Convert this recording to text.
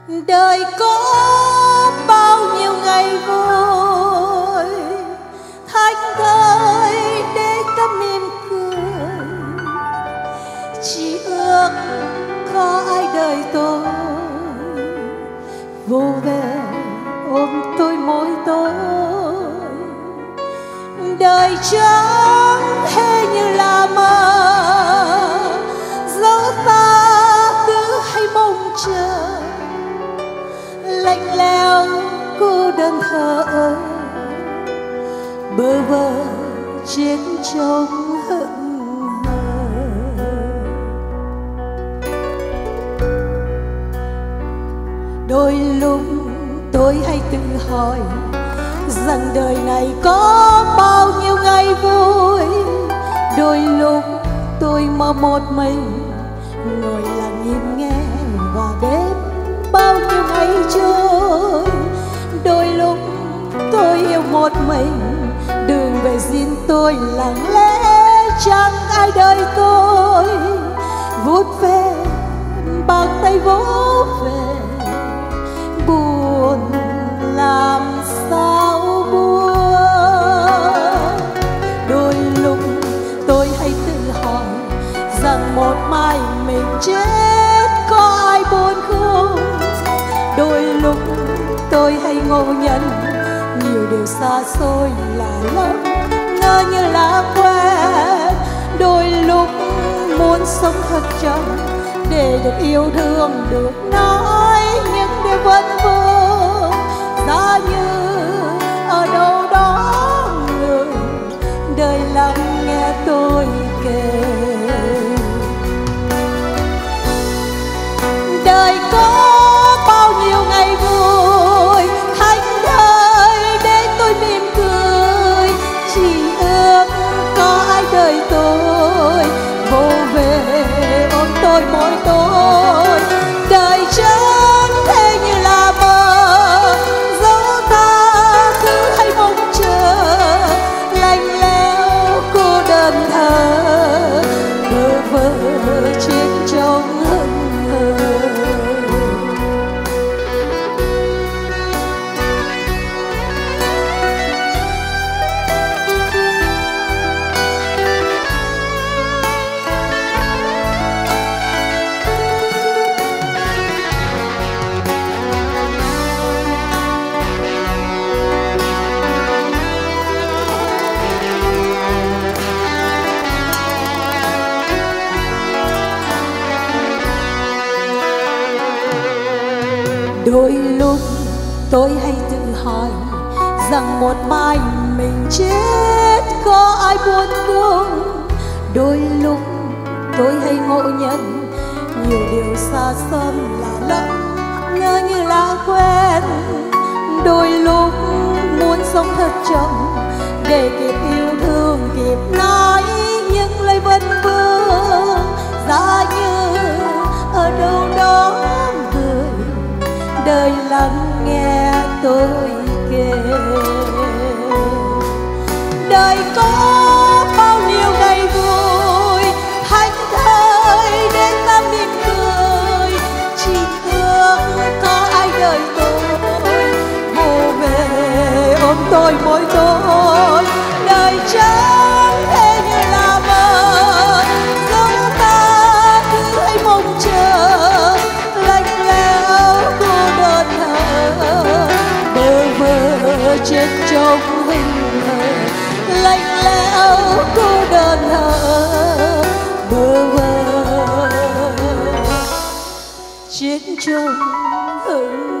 Đời có bao nhiêu ngày vui thánh thơi để ta mỉm cười, chỉ ước có ai đời tôi vô về ôm tôi mỗi tối. Đời chẳng hề như là mơ, dẫu ta cứ hay mong chờ lạnh lẽo cô đơn thờ ơ, bơ vơ chết trong hững hờ. Đôi lúc tôi hay tự hỏi rằng đời này có bao nhiêu ngày vui. Đôi lúc tôi mơ một mình ngồi lặng im nghe và đêm bao nhiêu ngày trôi. Đôi lúc tôi yêu một mình, đường về riêng tôi lặng lẽ chẳng ai đợi tôi. Vút về bàn tay vỗ về, buồn làm sao buồn. Đôi lúc tôi hay tự hỏi rằng một mai mình chết có ai buồn không. Đôi lúc tôi hay ngộ nhận nhiều điều xa xôi là lắm, ngỡ như là quen. Đôi lúc muốn sống thật chậm để được yêu thương, được nói những điều vẫn vương. Giá như ở đâu đó người đời lắng nghe tôi kể. Đời có bao nhiêu ngày vui thánh thơi để tôi mỉm cười, chỉ ước có ai đời tôi vô về ôm tôi mỗi tối. Đời chẳng thể như là mơ, dẫu ta cứ hay mong chờ lạnh lẽo cô đơn thờ, bơ vơ chết trong hững hờ. Đôi lúc tôi hay tự hỏi rằng một mai mình chết có ai buồn không. Đôi lúc tôi hay ngộ nhận nhiều điều xa xăm là lắm, ngỡ như là quen. Đôi lúc muốn sống thật chậm để kịp yêu thương, kịp nói những lời vấn vương. Giá như ở đâu đó đời lắng nghe tôi kể. Đời có bao nhiêu ngày vui thánh thơi để ta mỉm cười, chỉ ước có ai đời tôi vô về ôm tôi mỗi tối. Đời chẳng thể như là mơ, dẫu ta cứ hay mong chờ lạnh lẽo cô đơn thờ, bơ vơ chết trong hững hờ. Lạnh lẽo cô đơn thờ, bơ vơ chết trong hững